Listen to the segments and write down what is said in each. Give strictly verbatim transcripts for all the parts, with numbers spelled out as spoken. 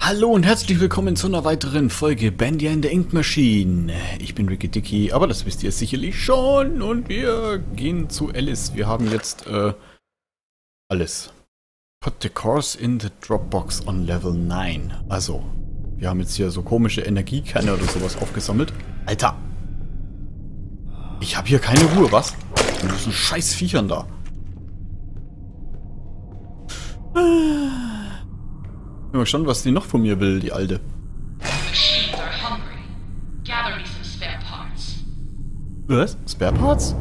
Hallo und herzlich willkommen zu einer weiteren Folge Bandy and the Ink Machine. Ich bin Ricky Dicky, aber das wisst ihr sicherlich schon. Und wir gehen zu Alice. Wir haben jetzt äh, alles. Put the course in the Dropbox on level nine. Also, wir haben jetzt hier so komische Energiekerne oder sowas aufgesammelt. Alter! Ich habe hier keine Ruhe, was? Das sind scheiß Viechern da. Ich bin mal gespannt, was die noch von mir will, die Alte. Was? Spare Parts?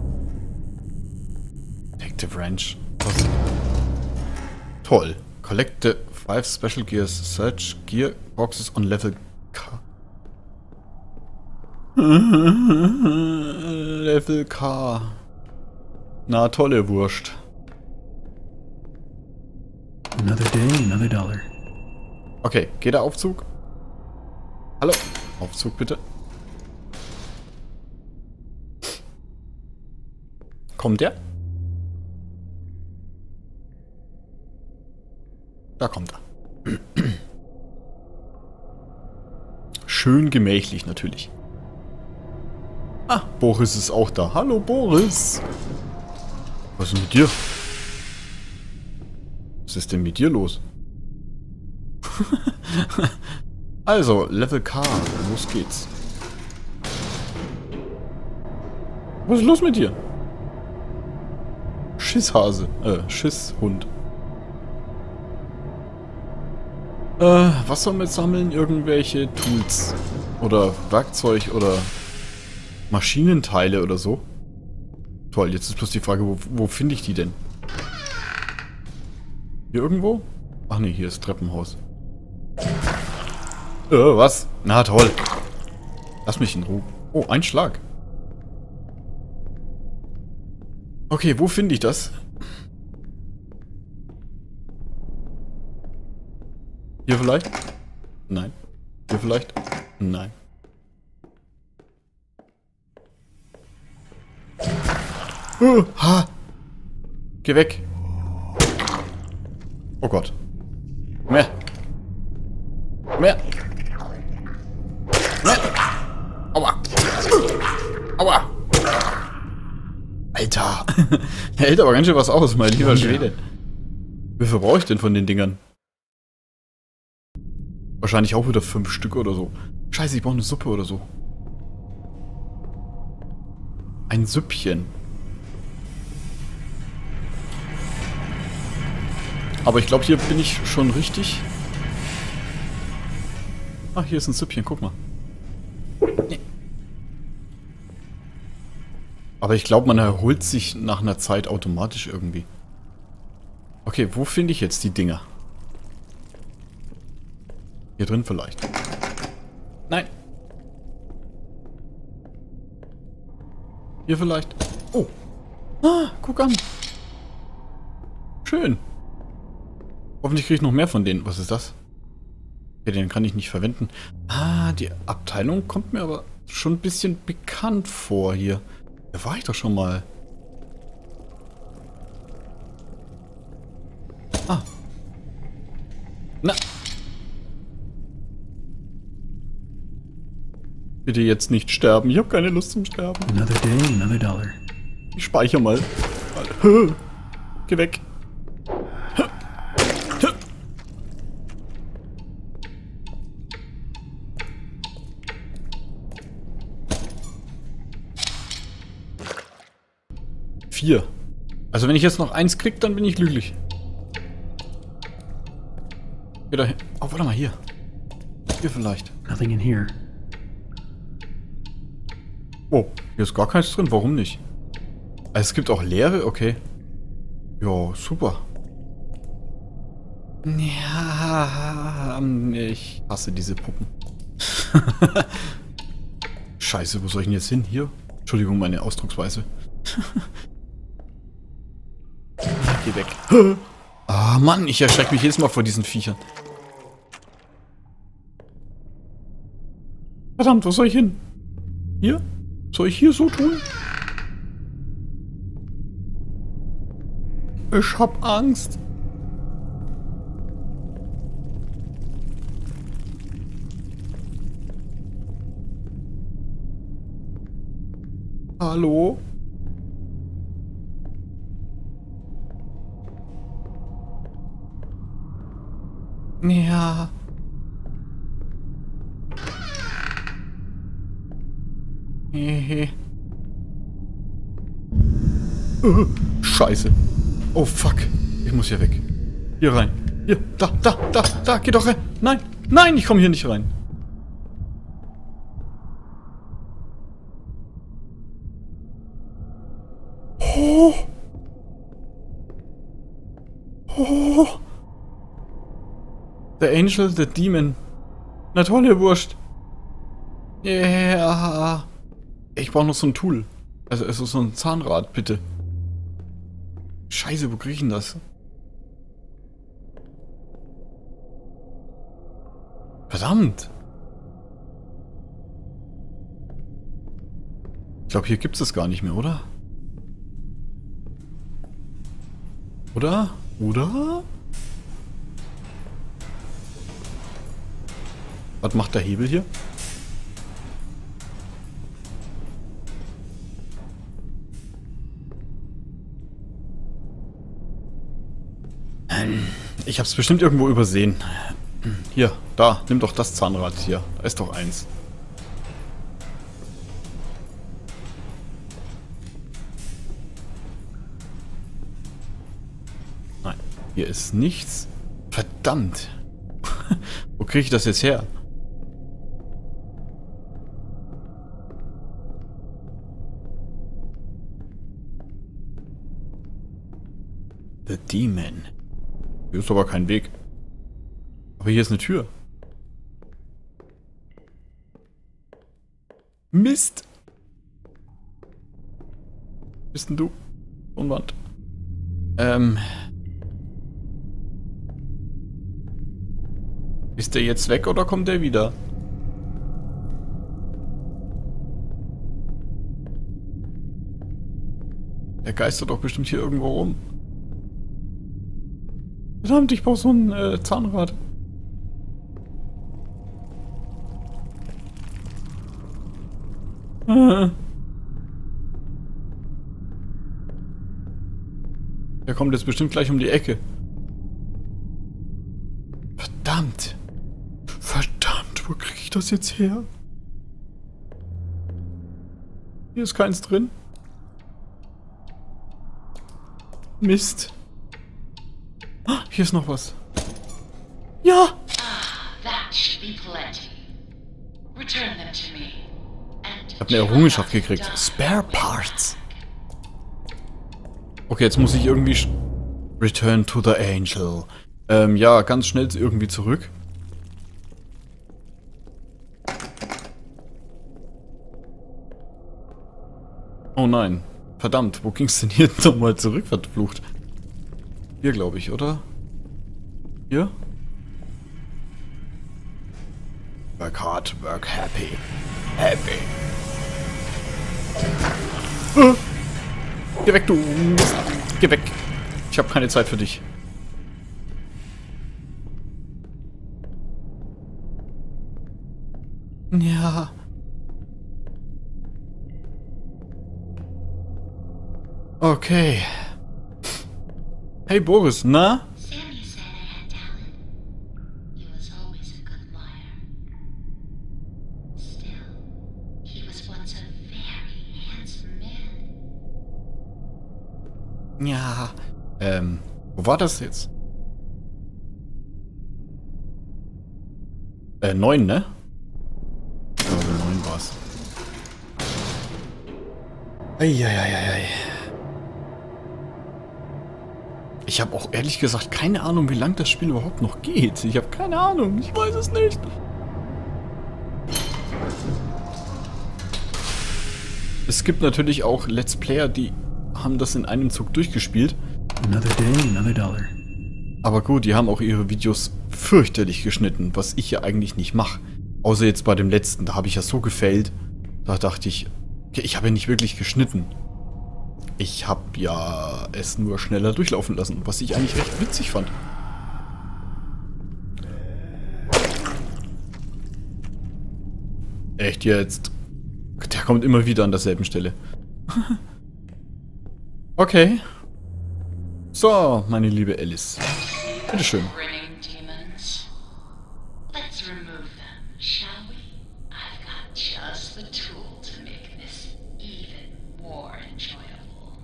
Take the wrench. Was? Toll. Collect the five special gears. Search gear boxes on level K. Level K. Na, tolle Wurst. Another day, another dollar. Okay, geht der Aufzug? Hallo? Aufzug bitte. Kommt der? Da kommt er. Schön gemächlich natürlich. Ah, Boris ist auch da. Hallo Boris. Was ist mit dir? Was ist denn mit dir los? Also, Level K. Los geht's. Was ist los mit dir? Schisshase. Äh, Schisshund. Äh, was sollen wir jetzt sammeln? Irgendwelche Tools. Oder Werkzeug oder Maschinenteile oder so? Toll, jetzt ist bloß die Frage, wo, wo finde ich die denn? Hier irgendwo? Ach nee, hier ist Treppenhaus. Äh, was? Na toll. Lass mich in Ruhe. Oh, ein Schlag. Okay, wo finde ich das? Hier vielleicht? Nein. Hier vielleicht? Nein. Uh, ha! Geh weg. Oh Gott. Mehr. Mehr. Mehr. Aua. Aua. Alter. Er hält aber ganz schön was aus, mein lieber Schwede. Wie viel brauche ich denn von den Dingern? Wahrscheinlich auch wieder fünf Stück oder so. Scheiße, ich brauche eine Suppe oder so. Ein Süppchen. Aber ich glaube, hier bin ich schon richtig. Ach, hier ist ein Süppchen, guck mal. Nee. Aber ich glaube, man erholt sich nach einer Zeit automatisch irgendwie. Okay, wo finde ich jetzt die Dinger? Hier drin vielleicht. Nein. Hier vielleicht. Oh. Ah, guck an. Schön. Hoffentlich kriege ich noch mehr von denen. Was ist das? Okay, den kann ich nicht verwenden. Ah, die Abteilung kommt mir aber schon ein bisschen bekannt vor hier. Da war ich doch schon mal. Ah. Na. Bitte jetzt nicht sterben. Ich habe keine Lust zum Sterben. Another day, another dollar. Ich speichere mal. Geh weg. Vier. Also wenn ich jetzt noch eins krieg, dann bin ich glücklich. Geh da hin. Oh, warte mal, hier. Hier vielleicht. Nothing in here. Oh, hier ist gar keins drin. Warum nicht? Also es gibt auch leere, okay. Ja, super. Ja, ich hasse diese Puppen. Scheiße, wo soll ich denn jetzt hin? Hier? Entschuldigung, meine Ausdrucksweise. Geh weg. Ah, Mann, ich erschrecke mich jedes Mal vor diesen Viechern. Verdammt, wo soll ich hin? Hier? Soll ich hier so tun? Ich hab Angst. hallo? Ja. Hehe. Uh, Scheiße. Oh fuck. Ich muss hier weg. Hier rein. Hier. Da, da, da, da. Geh doch rein. Nein. Nein, ich komme hier nicht rein. Oh. Oh. The Angel, the Demon. Na tolle Wurst. Yeah. Ich brauche noch so ein Tool. Also, also so ein Zahnrad, bitte. Scheiße, wo krieg ich denn das? Verdammt. Ich glaube, hier gibt es es gar nicht mehr, oder? Oder? Oder? Was macht der Hebel hier? Ich hab's bestimmt irgendwo übersehen. Hier, da, nimm doch das Zahnrad hier. Da ist doch eins. Nein, hier ist nichts. Verdammt. Wo kriege ich das jetzt her? The Demon. Hier ist aber kein Weg. Aber hier ist eine Tür. Mist! Bist denn du? Unwand. Ähm. Ist der jetzt weg oder kommt der wieder? Der geistert doch bestimmt hier irgendwo rum. Verdammt, ich brauche so ein äh, Zahnrad. Ah. Der kommt jetzt bestimmt gleich um die Ecke. Verdammt. Verdammt, wo kriege ich das jetzt her? Hier ist keins drin. Mist. Ah, hier ist noch was. Ja! Ich habe eine Errungenschaft gekriegt. Spare Parts. Okay, jetzt muss ich irgendwie... Return to the Angel. Ähm, ja, ganz schnell irgendwie zurück. Oh nein. Verdammt, wo ging's denn hier nochmal zurück, verflucht? Hier, glaube ich, oder? Hier? Work hard, work happy. Happy. Uh, geh weg, du Mist. Geh weg. Ich habe keine Zeit für dich. Ja. Okay. Hey Boris, na? Sammy said I had talent. He was always a good liar. Still, he was once a very handsome man. Ja. Ähm, wo war das jetzt? Äh, neun, ne? Ich glaube, neun war's. Eieieiei. Ich habe auch ehrlich gesagt keine Ahnung, wie lang das Spiel überhaupt noch geht. Ich habe keine Ahnung. Ich weiß es nicht. Es gibt natürlich auch Let's Player, die haben das in einem Zug durchgespielt. Another day, another dollar. Aber gut, die haben auch ihre Videos fürchterlich geschnitten, was ich ja eigentlich nicht mache. Außer jetzt bei dem letzten, da habe ich ja so gefailt. Da dachte ich, okay, ich habe ja nicht wirklich geschnitten. Ich habe ja es nur schneller durchlaufen lassen, was ich eigentlich recht witzig fand. Echt jetzt? Der kommt immer wieder an derselben Stelle. Okay. So, meine liebe Alice. Bitteschön. Grinning demons. Let's remove them, shall we? I've got just the tool to make this even more enjoyable.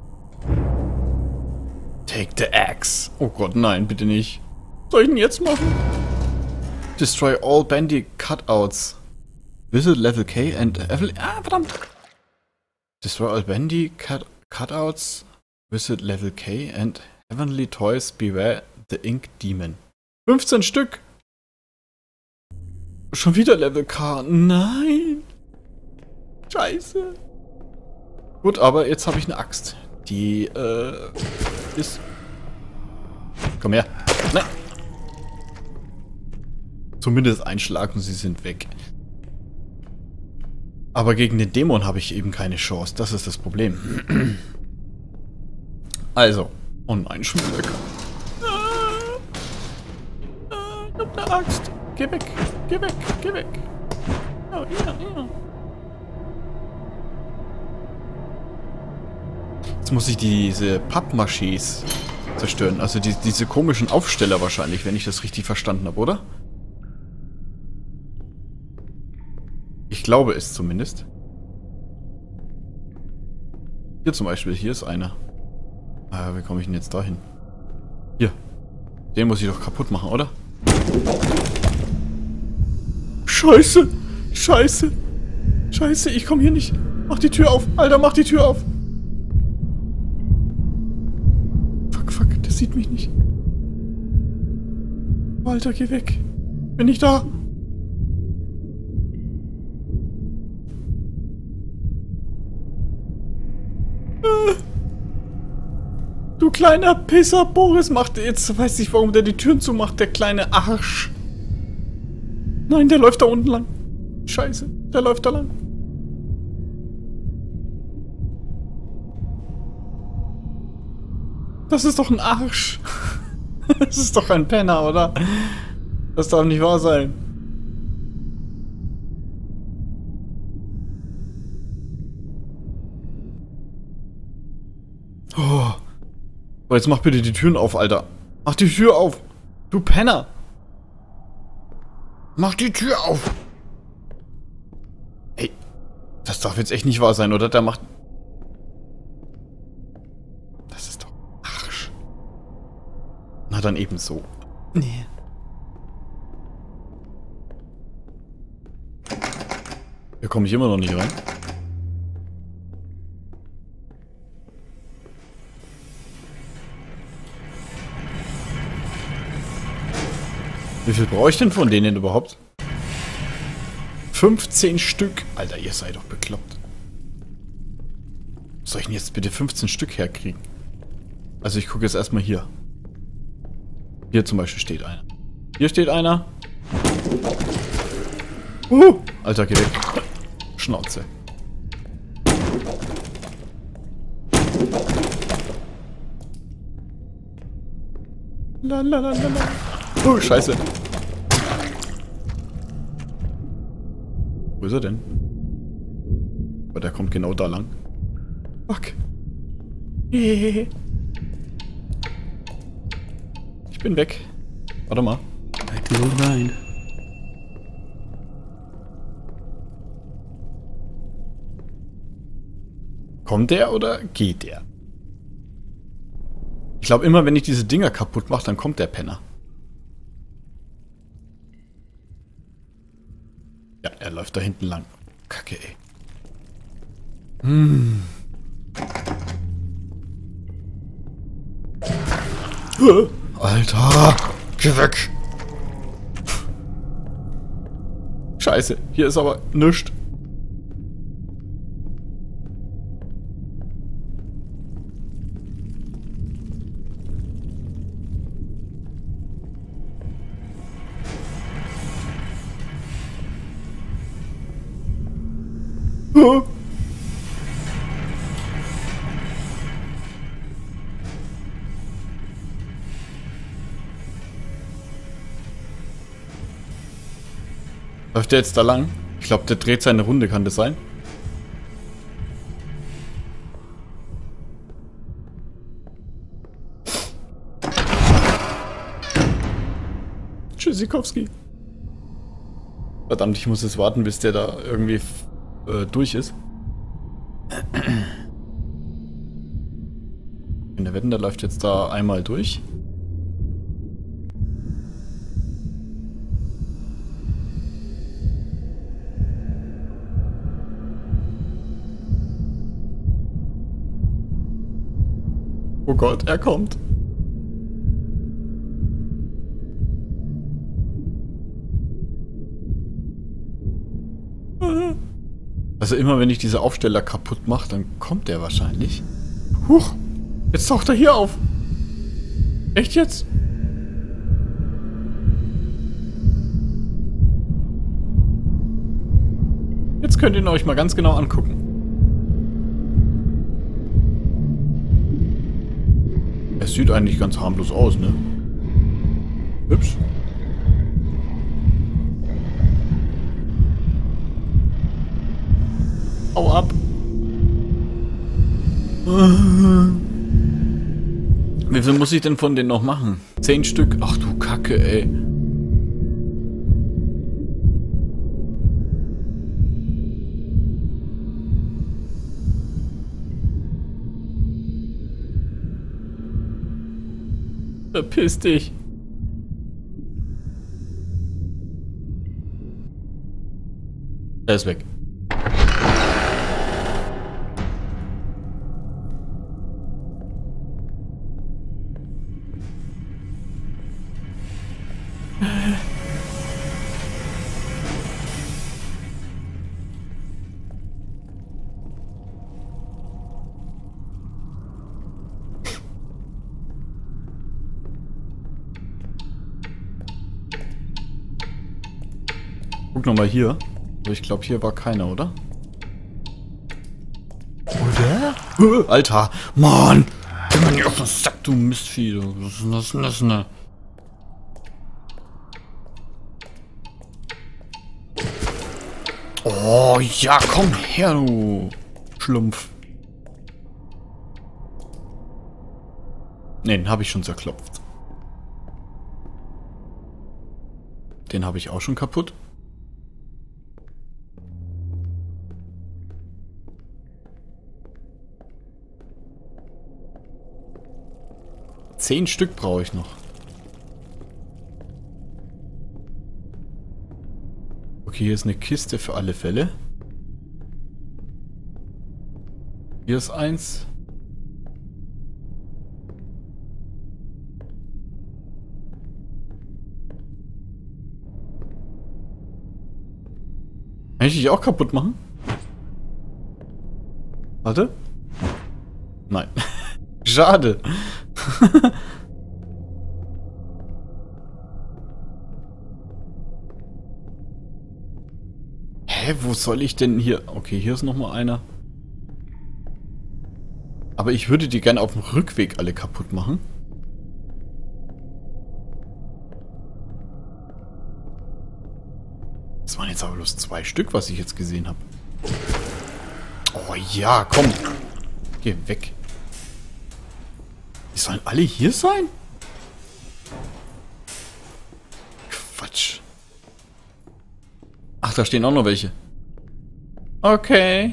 Take the axe. Oh Gott, nein, bitte nicht. Was soll ich denn jetzt machen? Destroy all Bandy Cutouts. Visit Level K and... Ah, verdammt. Destroy all Bandy cut Cutouts. Visit Level K and Heavenly Toys. Beware the Ink Demon. fünfzehn Stück. Schon wieder Level K. Nein. Scheiße. Gut, aber jetzt habe ich eine Axt. Die, äh, ist... Komm her. Nein. Zumindest ein Schlag und sie sind weg. Aber gegen den Dämon habe ich eben keine Chance. Das ist das Problem. Also. Oh nein, schon wieder. Ah, ah, ich hab eine Axt. Geh weg. Geh weg. Geh weg. Oh, ja, ja. Jetzt muss ich diese Pappmaschés zerstören. Also die, diese komischen Aufsteller wahrscheinlich, wenn ich das richtig verstanden habe, oder? Ich glaube es zumindest. Hier zum Beispiel, hier ist einer. Ah, wie komme ich denn jetzt dahin? Hier. Den muss ich doch kaputt machen, oder? Scheiße! Scheiße! Scheiße, ich komme hier nicht. Mach die Tür auf! Alter, mach die Tür auf! Fuck, fuck, der sieht mich nicht. Alter, geh weg. Bin nicht da. Du kleiner Pisser, Boris macht jetzt, weiß nicht, warum der die Türen zumacht, der kleine Arsch. Nein, der läuft da unten lang. Scheiße, der läuft da lang. Das ist doch ein Arsch. Das ist doch ein Penner, oder? Das darf nicht wahr sein. Oh. So, jetzt mach bitte die Türen auf, Alter. Mach die Tür auf. Du Penner. Mach die Tür auf. Ey. Das darf jetzt echt nicht wahr sein, oder? Der macht... Das ist doch Arsch. Na dann eben so. Nee. Hier komme ich immer noch nicht rein. Wie viel brauche ich denn von denen überhaupt? fünfzehn Stück. Alter, ihr seid doch bekloppt. Was soll ich denn jetzt bitte fünfzehn Stück herkriegen? Also ich gucke jetzt erstmal hier. Hier zum Beispiel steht einer. Hier steht einer. Uh, Alter, geh weg. Schnauze. Lalalala. Oh, scheiße. Wo ist er denn? Aber der kommt genau da lang. Fuck. Ich bin weg. Warte mal. Back to the old grind. Kommt der oder geht der? Ich glaube immer, wenn ich diese Dinger kaputt mache, dann kommt der Penner. Ja, er läuft da hinten lang. Kacke, ey. Hm. Alter, geh weg. Scheiße, hier ist aber nichts. Läuft der jetzt da lang? Ich glaube, der dreht seine Runde, kann das sein? Tschüssikowski. Verdammt, ich muss jetzt warten, bis der da irgendwie äh, durch ist. In der Wetten, der läuft jetzt da einmal durch. Oh Gott, er kommt. Also immer wenn ich diese Aufsteller kaputt mache, dann kommt er wahrscheinlich. Huch, jetzt taucht er hier auf. Echt jetzt? Jetzt könnt ihr ihn euch mal ganz genau angucken. Es sieht eigentlich ganz harmlos aus, ne? Hübsch. Hau ab. Wie viel muss ich denn von denen noch machen? Zehn Stück? Ach du Kacke, ey. Verpiss dich. Er ist weg. Guck nochmal hier. Aber ich glaube, hier war keiner, oder? Oder? Alter! Mann! Geh mal nicht auf den Sack, du Mistvieh, du. Was ist denn das denn das, ne? Oh, ja, komm her, du Schlumpf. Ne, den habe ich schon zerklopft. Den habe ich auch schon kaputt. Zehn Stück brauche ich noch. Okay, hier ist eine Kiste für alle Fälle. Hier ist eins. Kann ich dich auch kaputt machen? Warte. Nein. Schade. Hä, wo soll ich denn hier... Okay, hier ist nochmal einer. Aber ich würde die gerne auf dem Rückweg alle kaputt machen. Das waren jetzt aber bloß zwei Stück, was ich jetzt gesehen habe. Oh ja, komm. Geh weg. Die sollen alle hier sein? Quatsch. Ach, da stehen auch noch welche. Okay.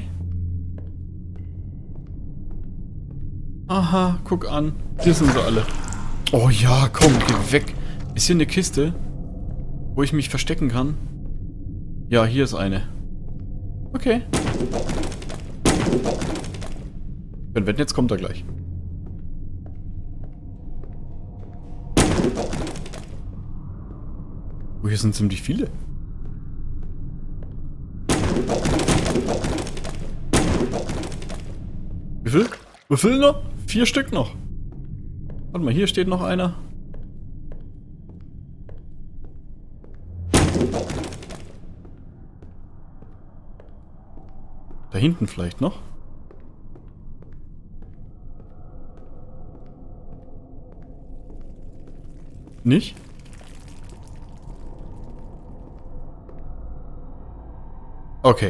Aha, guck an. Hier sind sie alle. Oh ja, komm, geh weg. Ist hier eine Kiste, wo ich mich verstecken kann? Ja, hier ist eine. Okay. Wenn wetten, jetzt kommt er gleich. Oh, hier sind ziemlich viele. Wie viel? Wie viel noch? Vier Stück noch. Warte mal, hier steht noch einer. Da hinten vielleicht noch. Nicht? Okay.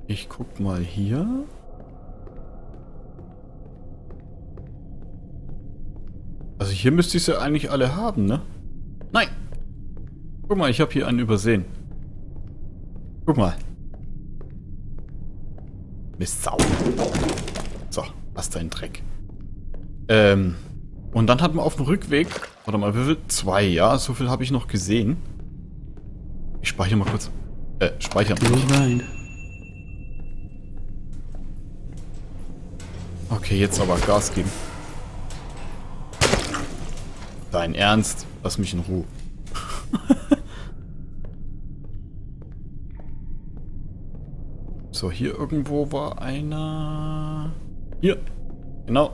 Ich guck mal hier. Also hier müsste ich sie eigentlich alle haben, ne? Nein! Guck mal, ich habe hier einen übersehen. Guck mal. Mistsau. So, was dein Dreck. Ähm, und dann hatten wir auf dem Rückweg, warte mal, wie viel? Zwei, ja, so viel habe ich noch gesehen. Ich speichere mal kurz. Äh, speichern. Okay, jetzt aber Gas geben. Dein Ernst? Lass mich in Ruhe. So, hier irgendwo war einer... Hier. Genau.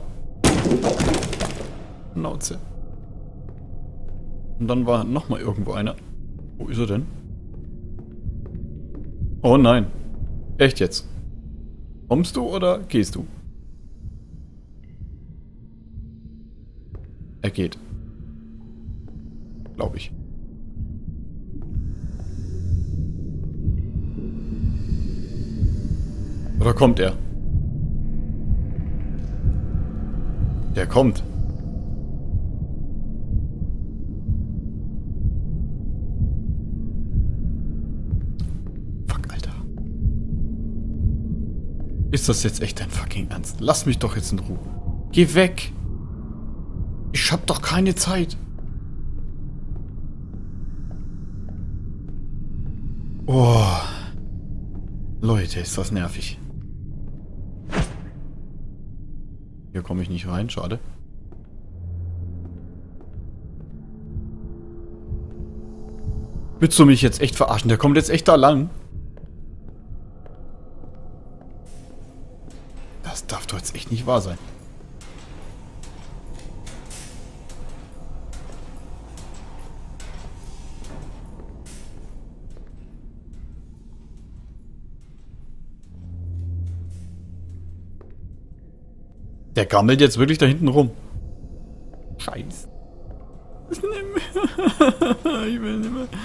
Schnauze. Und dann war nochmal irgendwo einer. Wo ist er denn? Oh nein. Echt jetzt? Kommst du oder gehst du? Er geht. Glaube ich. Oder kommt er? Der kommt. Fuck, Alter. Ist das jetzt echt dein fucking Ernst? Lass mich doch jetzt in Ruhe. Geh weg. Ich hab doch keine Zeit. Oh. Leute, ist das nervig. Hier komme ich nicht rein, schade. Willst du mich jetzt echt verarschen? Der kommt jetzt echt da lang. Das darf doch jetzt echt nicht wahr sein. Der gammelt jetzt wirklich da hinten rum. Scheiße. Ich will nicht mehr.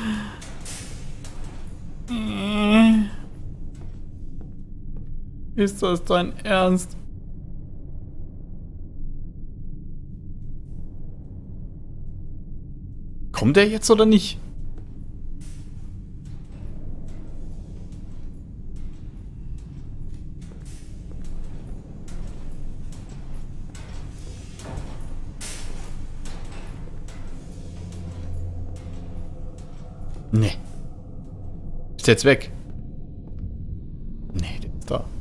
Ist das dein Ernst? Kommt der jetzt oder nicht? Nee. Ist der jetzt weg? Nee, der ist da.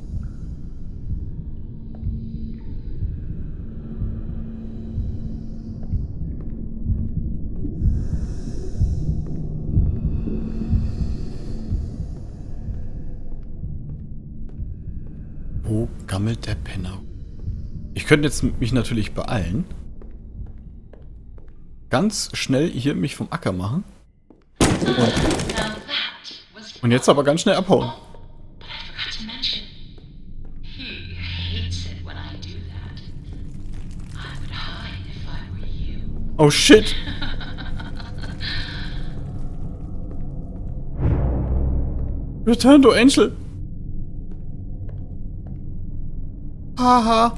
Wo gammelt der Penner? Ich könnte jetzt mich natürlich beeilen. Ganz schnell hier mich vom Acker machen. Und, und jetzt aber ganz schnell abhauen. Oh shit. Return to Angel. Haha.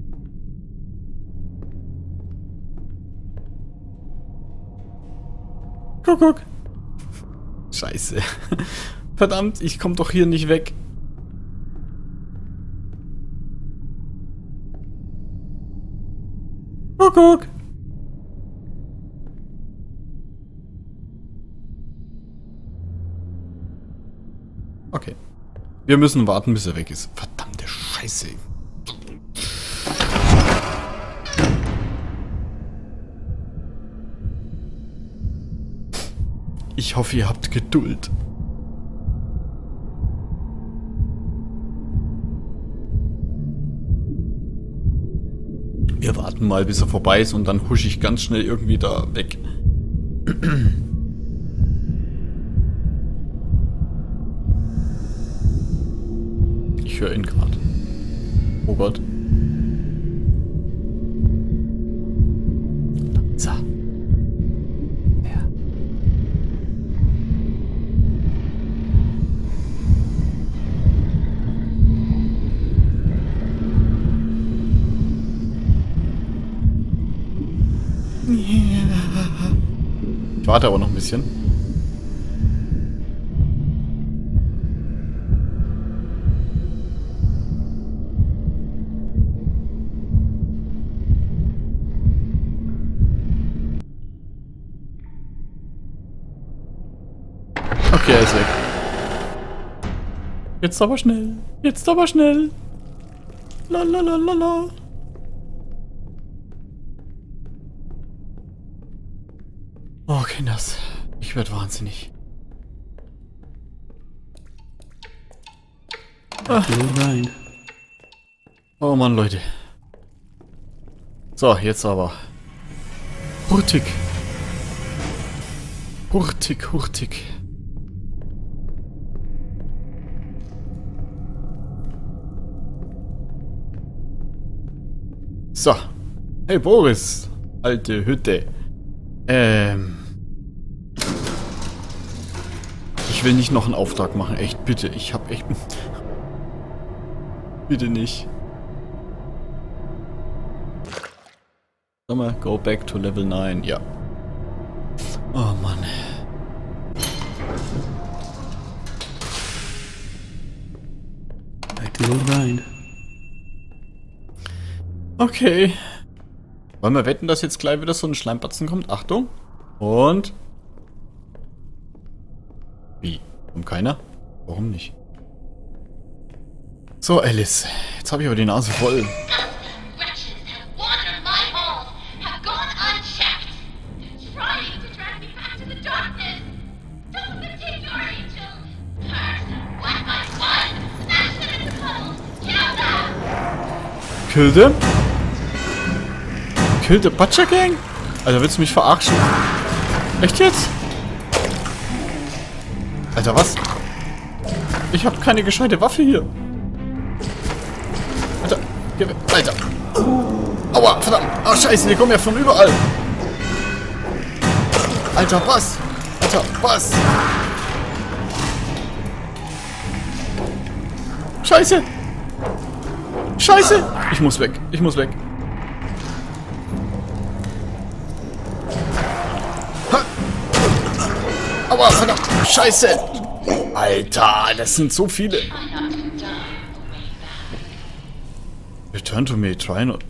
Guck, guck. Scheiße. Verdammt, ich komm doch hier nicht weg. Guck, guck. Okay. Wir müssen warten, bis er weg ist. Verdammte Scheiße. Ich hoffe, ihr habt Geduld. Wir warten mal, bis er vorbei ist und dann husche ich ganz schnell irgendwie da weg. Ich höre ihn gerade. Oh Gott. So. Ja. Ich warte aber noch ein bisschen. Okay, er ist weg. Jetzt aber schnell. Jetzt aber schnell. Lalalala. Oh, Kinders. Ich werde wahnsinnig. Ah. Oh Mann, Leute. So, jetzt aber. Hurtig. Hurtig, hurtig. So. Hey Boris. Alte Hütte. Ähm. Ich will nicht noch einen Auftrag machen. Echt, bitte. Ich hab echt... Bitte nicht. Sag mal, go back to level nine. Ja. Oh Mann. Back to level nine. Okay. Wollen wir wetten, dass jetzt gleich wieder so ein Schleimbatzen kommt? Achtung. Und... Wie? Kommt keiner? Warum nicht? So, Alice. Jetzt habe ich aber die Nase voll. Kill them? Kill the Butcher Gang? Alter, willst du mich verarschen? Echt jetzt? Alter, was? Ich habe keine gescheite Waffe hier. Alter, geh weg. Alter. Aua, verdammt. Ah, scheiße, die kommen ja von überall. Alter, was? Alter, was? Scheiße. Scheiße. Ich muss weg. Ich muss weg. Aua, verdammt. Scheiße. Alter, das sind so viele. Return to me, try not.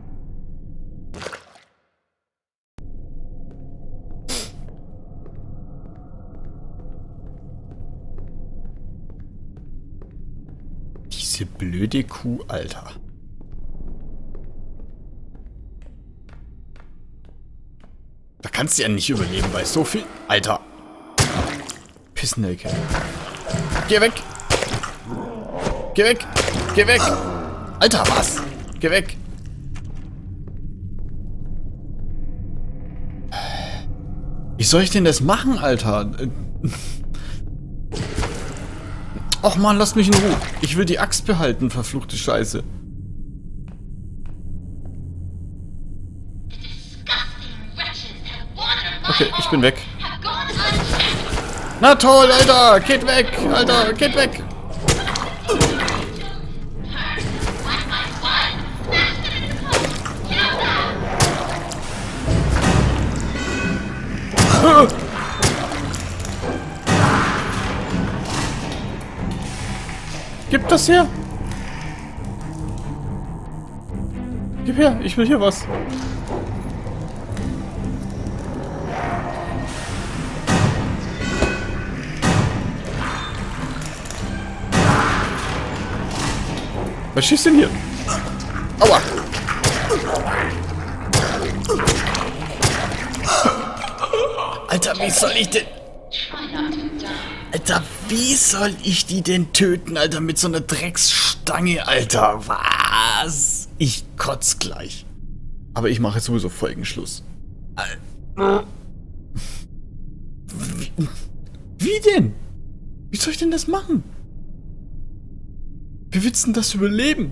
Diese blöde Kuh, Alter. Da kannst du ja nicht überleben bei so viel. Alter. Pissnelke. Geh weg. Geh weg. Geh weg. Alter, was? Geh weg. Wie soll ich denn das machen, Alter? Och man, lass mich in Ruhe. Ich will die Axt behalten, verfluchte Scheiße. Okay, ich bin weg. Na toll, Alter! Geht weg! Alter, geht weg! Gib das her! Gib her, ich will hier was. Was schießt denn hier? Aua! Alter, wie soll ich denn... Alter, wie soll ich die denn töten, Alter, mit so einer Drecksstange, Alter? Was? Ich kotz gleich. Aber ich mache sowieso Folgenschluss. Wie, wie denn? Wie soll ich denn das machen? Wie willst du denn das überleben?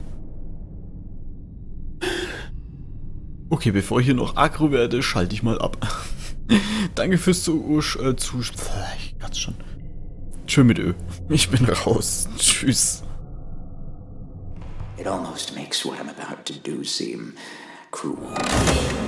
Okay, bevor ich hier noch aggro werde, schalte ich mal ab. Danke fürs zu... Äh, zu ich kann's schon. Tschö mit Ö. Ich bin raus. Tschüss. It almost makes what I'm about to do seem cruel.